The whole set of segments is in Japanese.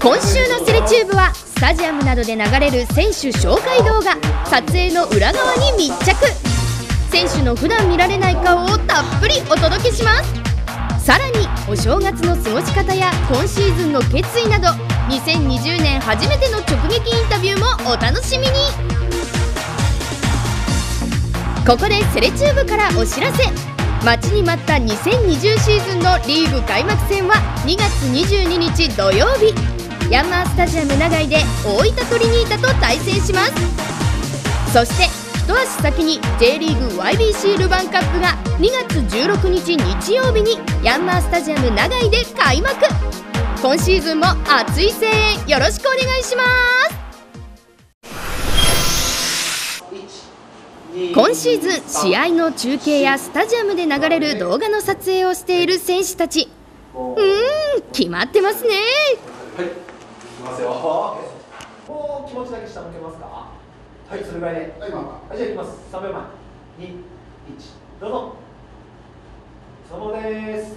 今週のセレチューブはスタジアムなどで流れる選手紹介動画、撮影の裏側に密着。選手の普段見られない顔をたっぷりお届けします。さらにお正月の過ごし方や今シーズンの決意など2020年初めての直撃インタビューもお楽しみに。ここでセレチューブからお知らせ。待ちに待った2020シーズンのリーグ開幕戦は2月22日土曜日、ヤンマースタジアム長居で大分トリニータと対戦します。そして一足先に J リーグ YBC ルヴァンカップが2月16日日曜日にヤンマースタジアム長居で開幕。今シーズンも熱い声援よろしくお願いします。今シーズン試合の中継やスタジアムで流れる動画の撮影をしている選手たち、決まってますね。 はい、いきますよ。もう気持ちだけ下向けますか。はい、それぐらいで。はい、じゃあいきます。3秒前。2、1、どうぞ。そのです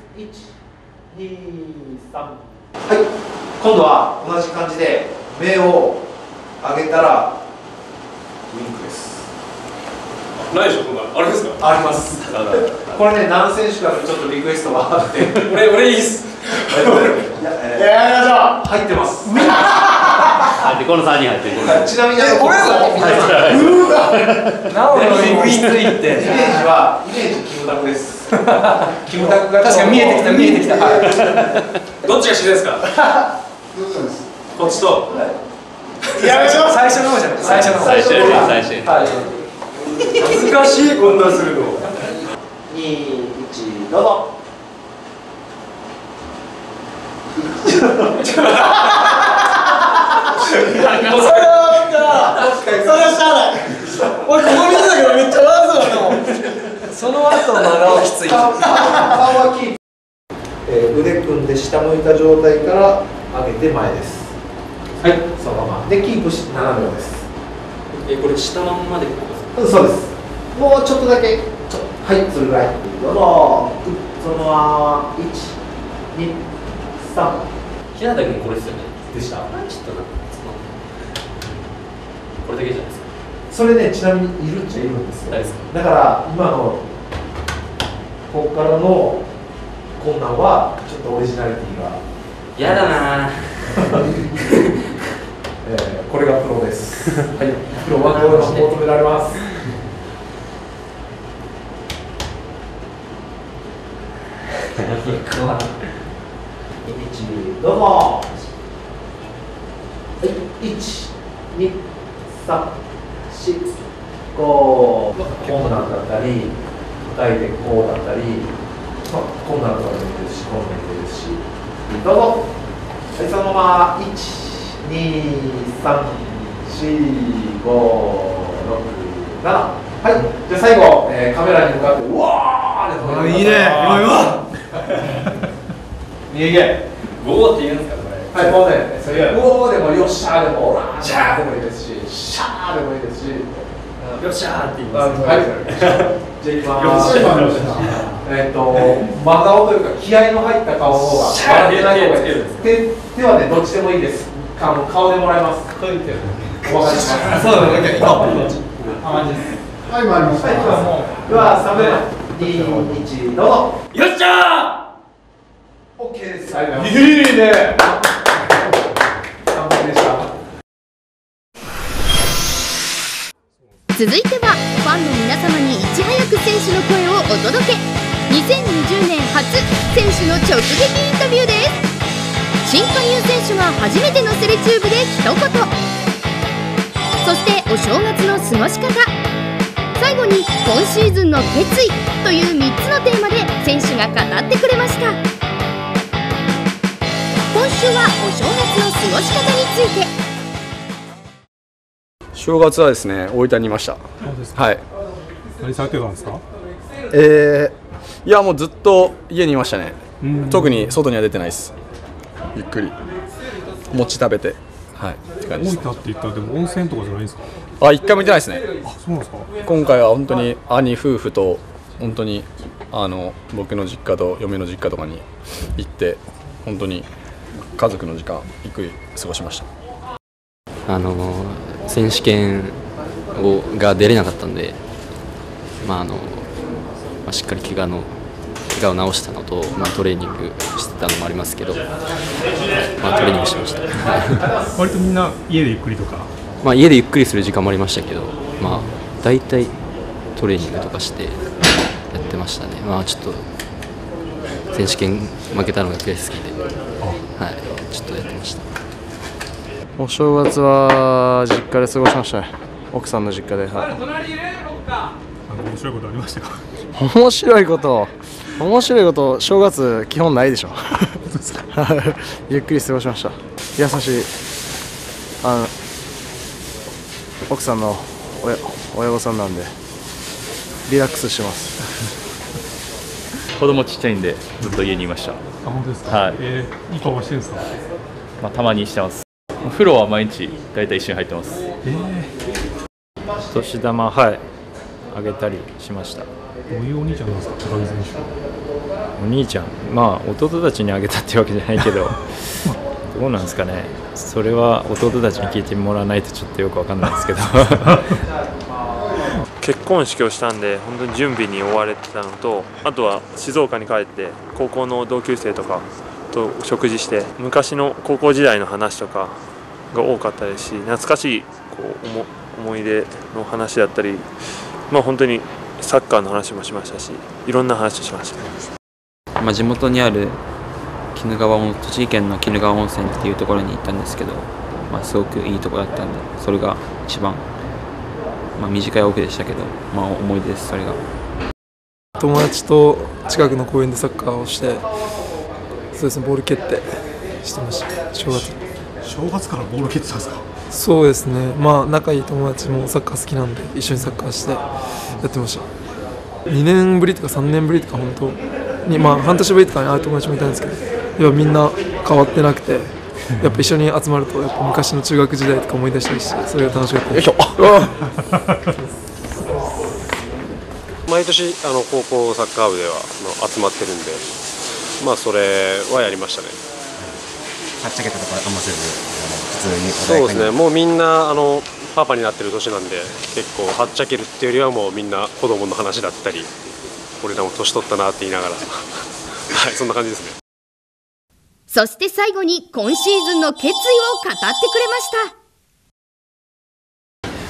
。1、2、3。はい、今度は同じ感じで目を上げたらウィンクです。 ないでしょ、こんなあれですか。 あります。これね、何選手からちょっとリクエストがあって。 俺いいっす。 入ってます。 この3人入ってる。 ちなみに俺もなおのウィンクインついて。イメージキムタクです。キムタクが確かに見えてきた。どっちが自然ですか。こっちと。いや、最初の方じゃない。最初。難しい、こんなするの。 2、1、どうぞ。それはしゃあない。俺ここにいたけどめっちゃ笑そうだもん。 その後真顔きつい。 顔はキープ。腕組んで下向いた状態から上げて前です。はい、そのままでキープし7秒です。 これ下まんまでこう。 そうです。もうちょっとだけ。はい、それぐらい。どうぞ。そのまま1、2、3。 平田君これですよね。 でした。 ちょっとこれだけじゃないですか。 それね、ちなみにいるっちゃいるんですよ。だから今のここからの困難はちょっとオリジナリティがやだなこれがプロです。はい、プロはこういうの求められます。どうぞ。はい、1、2、3、4、5。こんなんだったり、叩いてこうだったり、こんなんとかでもいいですし、こんなんでもいいですし。どうぞ。はい、そのまま1、2、3、4、5、6、7。はい、じゃあ最後、カメラに向かって、うわーって。 いいね、 いけいけ。 ゴーって言うんですか、これ。 はい、もうね、それうおーでもよっしゃーでもシャーでもいいですし、シャーでもいいですし、 よっしゃーって言います。 はい、じゃあいきます。真顔というか気合の入った顔の方が笑ってない方がいいです。手はね、どっちでもいいです。顔でもらいます。お分かります。 そうだね、 はい、回ります。はい、では3秒前、2、1、どうぞ。 よっしゃー。 オッケーです。いいね。完璧でした。 続いてはファンの皆様にいち早く選手の声をお届け。2020年初選手の直撃インタビューです。新加入選手が初めてのセレチューブで一言、そしてお正月の過ごし方、最後に今シーズンの決意という3つのテーマで選手が語ってくれました。今週はお正月の過ごし方について。 正月はですね、大分にいました。はい。 何されてたんですか？ いやもうずっと家にいましたね。特に外には出てないです。ゆっくり餅食べて、はい。 大分って言ったらでも温泉とかじゃないんですか？ あ、一回も行ってないですね。 あ、そうなんですか。 今回は本当に兄夫婦と本当に僕の実家と嫁の実家とかに行って本当に家族の時間ゆっくり過ごしました。 選手権が出れなかったんで、しっかり怪我を治したのと、トレーニングしてたのもありますけど、トレーニングしました。 割とみんな家でゆっくりとか、 家でゆっくりする時間もありましたけど、大体トレーニングとかしてやってましたね。ちょっと選手権負けたのが悔しすぎて、ちょっとやってました。 お正月は実家で過ごしましたね。奥さんの実家で。 面白いことありましたか？ 面白いこと正月基本ないでしょ。ゆっくり過ごしました。優しい奥さんの親御さんなんでリラックスしてます。 子供ちっちゃいんでずっと家にいました。 本当ですか？ はい。 いい顔してるんですか？ たまにしてます。お風呂は毎日大体一緒に入ってます。 年玉あげたりしました。 どういうお兄ちゃんなんですか、高木選手？ お兄ちゃん、弟たちにあげたってわけじゃないけどどうなんですかね、それは弟たちに聞いてもらわないとちょっとよくわかんないですけど結婚式をしたんで本当に準備に追われてたのと、あとは静岡に帰って高校の同級生とかと食事して昔の高校時代の話とかが多かったですし、懐かしい思い出の話だったり、本当にサッカーの話もしましたし、いろんな話をしました。 地元にある栃木県の鬼怒川温泉っていうところに行ったんですけど、すごくいいところだったんで、それが一番、短いオフでしたけど、思い出です。それが友達と近くの公園でサッカーをして、そうですね、ボール蹴ってしてました。正月からボール蹴ってたんですか？ そうですね、仲いい友達もサッカー好きなんで一緒にサッカーしてやってました。2年ぶりとか3年ぶりとか本当に、半年ぶりとかに会う友達もいたんですけど、やっぱみんな変わってなくて、やっぱ一緒に集まるとやっぱ昔の中学時代とか思い出したりして、それが楽しかったです。 毎年高校サッカー部では集まってるんで、それはやりましたね。 はっちゃけたとかあんませず、普通にそうですね、もうみんなパパになってる年なんで、結構はっちゃけるっていうよりはもうみんな子供の話だったり、俺らも年取ったなって言いながらそんな感じですね。 そして最後に今シーズンの決意を語ってくれました。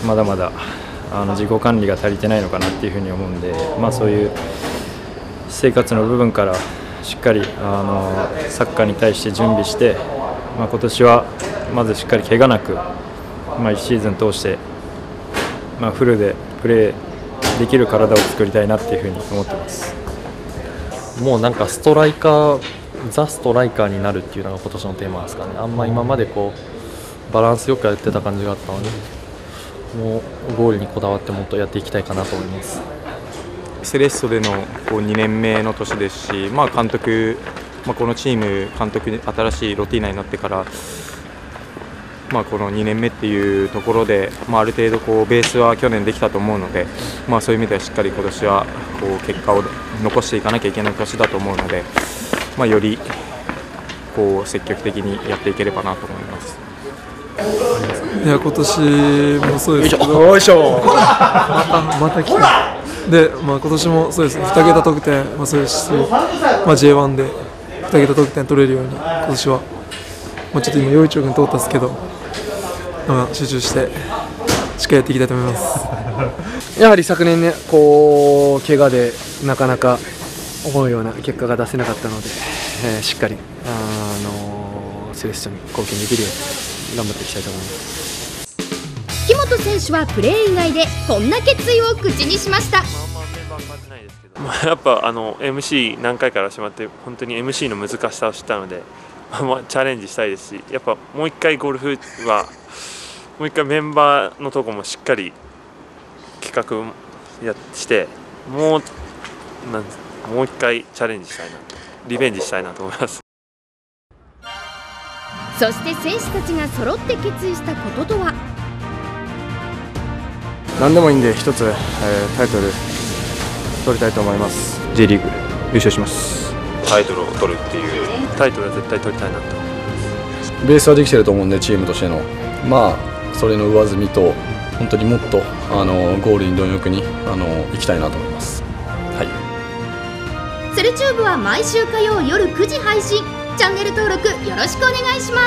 まだまだ自己管理が足りてないのかなっていうふうに思うんで、そういう生活の部分からしっかりサッカーに対して準備して、今年はまずしっかり怪我なく、1シーズン通して、フルでプレーできる体を作りたいなっていうふうに思ってます。 もうザ・ストライカーになるっていうのが今年のテーマですかね。今までバランスよくやってた感じがあったので、もうゴールにこだわってもっとやっていきたいかなと思います。 セレッソでの2年目の年ですし、監督、このチーム監督に新しいロティーナになってから、この2年目っていうところで、ある程度ベースは去年できたと思うので、そういう意味ではしっかり今年は結果を残していかなきゃいけない年だと思うので、より積極的にやっていければなと思います。 いや、今年もそうですけど、また来た。で、今年もそうです、2桁得点、そうですし、J1 で2桁得点取れるように、今年は、ちょっと今、陽一郎君通ったんですけど、集中して、しっかりやっていきたいと思います。 やはり昨年ね、怪我でなかなか思うような結果が出せなかったので、しっかり、セレッソに貢献できるように頑張っていきたいと思います。 木本選手はプレー以外でこんな決意を口にしました。 やっぱMC 何回からしまって、本当に MC の難しさを知ったので、チャレンジしたいですし、やっぱもう一回ゴルフはもう一回メンバーのとこもしっかり企画してもう一回チャレンジしたいな、リベンジしたいなと思います。 そして選手たちが揃って決意したこととは。 何でもいいんで一つ、タイトル取りたいと思います。 J リーグ優勝します。 タイトルを取るっていうタイトルは絶対取りたいなと思います。 ベースはできてると思うんで、チームとしてのまあそれの上積みと本当にもっとゴールに貪欲に行きたいなと思います。はい。 セレチューブは毎週火曜夜9時配信。チャンネル登録よろしくお願いします。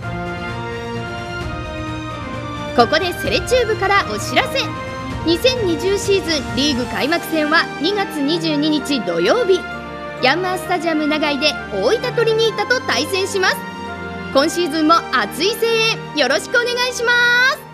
ここでセレチューブからお知らせ。2020シーズンリーグ開幕戦は2月22日土曜日、ヤンマースタジアム長居で大分トリニータと対戦します。今シーズンも熱い声援よろしくお願いします。